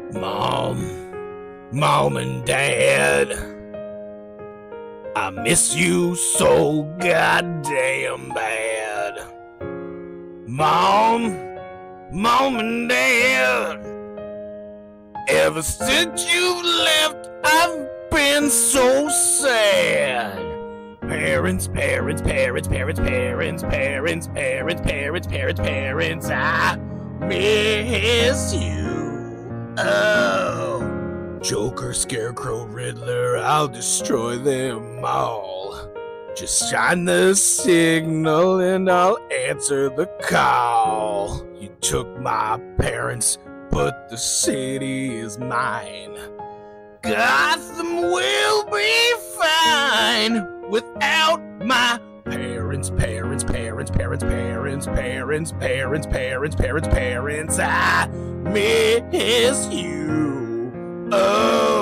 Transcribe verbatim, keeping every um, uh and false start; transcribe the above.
Mom, Mom and Dad, I miss you so goddamn bad. Mom, Mom and Dad, ever since you've left, I've been so sad. Parents, parents, parents, parents, parents, parents, parents, parents, parents, parents, I miss you. Oh, Joker, Scarecrow, Riddler, I'll destroy them all. Just shine the signal and I'll answer the call. You took my parents, but the city is mine. Gotham will be fine without my parents, parents, parents, parents, parents, parents, parents, parents, parents, parents. I miss you. Oh.